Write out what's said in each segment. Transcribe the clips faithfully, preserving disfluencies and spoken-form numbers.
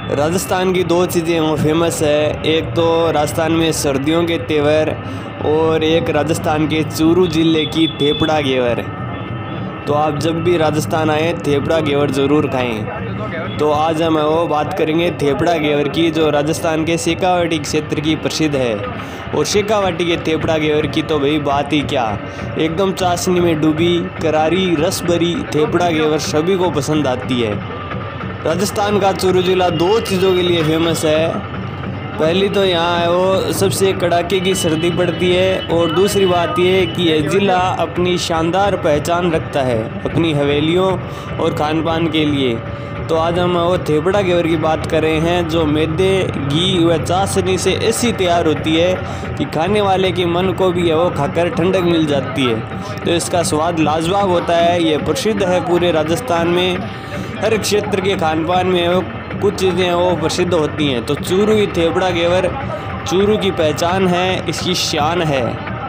राजस्थान की दो चीज़ें वो फेमस है, एक तो राजस्थान में सर्दियों के तेवर और एक राजस्थान के चूरू ज़िले की थेपड़ा घेवर। तो आप जब भी राजस्थान आएँ थेपड़ा घेवर ज़रूर खाएं। तो आज हम वो बात करेंगे थेपड़ा घेवर की, जो राजस्थान के शेखावाटी क्षेत्र की प्रसिद्ध है। और शेखावाटी के थेपड़ा घेवर की तो भाई बात ही क्या, एकदम चाशनी में डूबी करारी रस भरी थेपड़ा घेवर सभी को पसंद आती है। राजस्थान का चूरू जिला दो चीज़ों के लिए फेमस है। पहली तो यहाँ है वो सबसे कड़ाके की सर्दी पड़ती है, और दूसरी बात ये कि यह ज़िला अपनी शानदार पहचान रखता है अपनी हवेलियों और खान पान के लिए। तो आज हम वो थेपड़ा घेवर की बात कर रहे हैं, जो मैदे घी व चाशनी से ऐसी तैयार होती है कि खाने वाले के मन को भी वो खाकर ठंडक मिल जाती है। तो इसका स्वाद लाजवाब होता है, ये प्रसिद्ध है पूरे राजस्थान में। हर क्षेत्र के खान पान में वो कुछ चीज़ें वो प्रसिद्ध होती हैं। तो चूरू की थेपड़ा घेवर चूरू की पहचान है, इसकी शान है।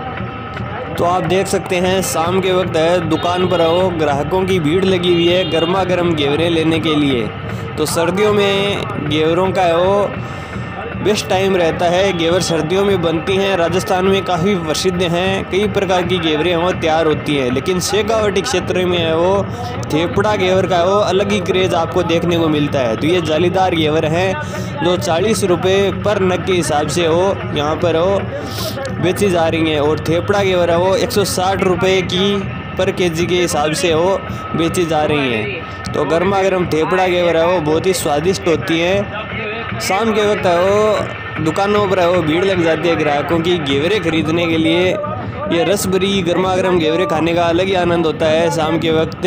तो आप देख सकते हैं शाम के वक्त है, दुकान पर वो ग्राहकों की भीड़ लगी हुई है गर्मा गर्म घेवरें लेने के लिए। तो सर्दियों में घेवरों का वो बेस्ट टाइम रहता है, घेवर सर्दियों में बनती हैं। राजस्थान में काफ़ी प्रसिद्ध हैं, कई प्रकार की घेवरें वो तैयार होती हैं, लेकिन शेखावाटी क्षेत्र में है वो थेपड़ा घेवर का वो अलग ही क्रेज़ आपको देखने को मिलता है। तो ये जालीदार घेवर हैं जो चालीस रुपये पर नग के हिसाब से वो यहाँ पर वो बेची जा रही हैं, और थेपड़ा घेवर है वो एक सौ साठ रुपये की पर केजी के हिसाब से वो बेची जा रही हैं। तो गर्मा गर्म थेपड़ा घेवर है वो बहुत ही स्वादिष्ट होती है। शाम के वक्त है वो दुकानों पर है वो भीड़ लग जाती है ग्राहकों की घेवरें खरीदने के लिए। ये रस भरी गर्मा गर्म घेवरें खाने का अलग ही आनंद होता है शाम के वक्त।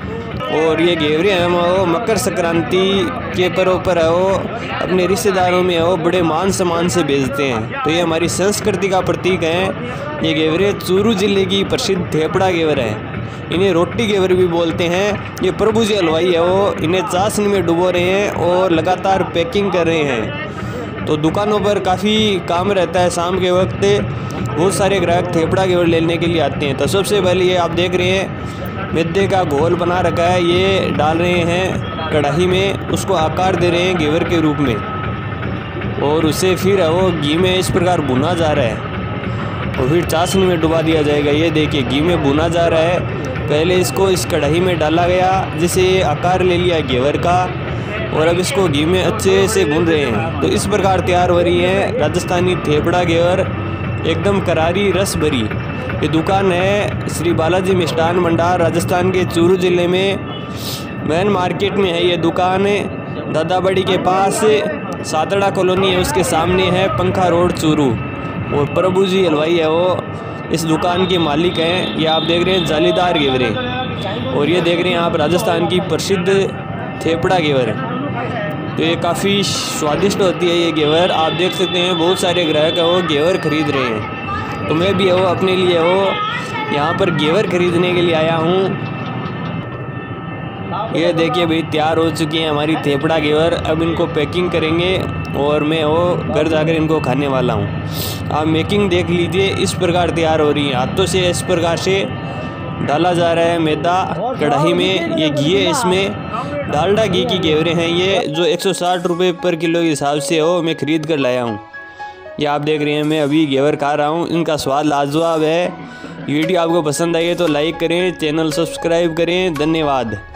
और ये घेवरें हम वो मकर संक्रांति के पर्व पर है वो अपने रिश्तेदारों में है वो बड़े मान सम्मान से भेजते हैं। तो ये हमारी संस्कृति का प्रतीक है। ये घेवरें चूरू ज़िले की प्रसिद्ध थेपड़ा घेवर है, इन्हें रोटी घेवर भी बोलते हैं। ये प्रभु जी हलवाई है वो इन्हें चाशनी में डुबो रहे हैं और लगातार पैकिंग कर रहे हैं। तो दुकानों पर काफ़ी काम रहता है शाम के वक्त, बहुत सारे ग्राहक थेपड़ा घेवर लेने के लिए आते हैं। तो सबसे पहले ये आप देख रहे हैं मैदे का घोल बना रखा है, ये डाल रहे हैं कढ़ाई में, उसको आकार दे रहे हैं घेवर के रूप में, और उसे फिर वो घी में इस प्रकार भुना जा रहा है और फिर चाशनी में डुबा दिया जाएगा। ये देखिए घी में भुना जा रहा है। पहले इसको इस कढ़ाई में डाला गया जिसे ये आकार ले लिया घेवर का, और अब इसको घी में अच्छे से भून रहे हैं। तो इस प्रकार तैयार हो रही है राजस्थानी थेपड़ा घेवर, एकदम करारी रस भरी। ये दुकान है श्री बालाजी मिष्ठान भंडार, राजस्थान के चूरू ज़िले में मेन मार्केट में है ये दुकान। है दादाबड़ी के पास सातड़ा कॉलोनी है, उसके सामने है पंखा रोड चूरू। और प्रभु जी हलवाई है वो इस दुकान के मालिक हैं। ये आप देख रहे हैं जालीदार घेवरें, और ये देख रहे हैं आप राजस्थान की प्रसिद्ध थेपड़ा घेवर। तो ये काफ़ी स्वादिष्ट होती है ये घेवर। आप देख सकते हैं बहुत सारे ग्राहक है वो घेवर खरीद रहे हैं। तो मैं भी है वो अपने लिए वो यहाँ पर घेवर खरीदने के लिए आया हूँ। ये देखिए भाई तैयार हो चुकी है हमारी थेपड़ा घेवर। अब इनको पैकिंग करेंगे और मैं वो घर जाकर इनको खाने वाला हूँ। आप मेकिंग देख लीजिए, इस प्रकार तैयार हो रही है, हाथों से इस प्रकार से डाला जा रहा है मैदा कढ़ाई में। ये घी है, इसमें डालडा घी की घेवरें हैं ये, जो एक सौ साठ रुपये पर किलो के हिसाब से हो मैं ख़रीद कर लाया हूँ। ये आप देख रहे हैं मैं अभी घेवर खा रहा हूँ, इनका स्वाद लाजवाब है। वीडियो आपको पसंद आई है तो लाइक करें, चैनल सब्सक्राइब करें। धन्यवाद।